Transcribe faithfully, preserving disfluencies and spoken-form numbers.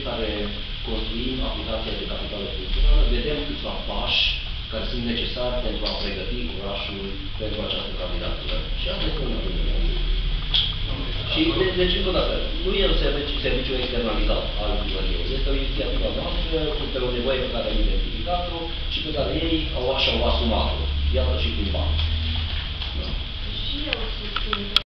care construim aplicația de capitală funcțională, vedem câțiva pași care sunt necesari pentru a pregăti orașul pentru această candidatură. Și asta este una dintre ele. Și, de, deci, încă o dată, nu e un serviciu, serviciu externalizat al primăriei. Este o inițiativă noastră, pe o nevoie pe care am identificat-o și pe care ei au, și-au asumat-o. Iată și prin bani. Da. Și eu susțin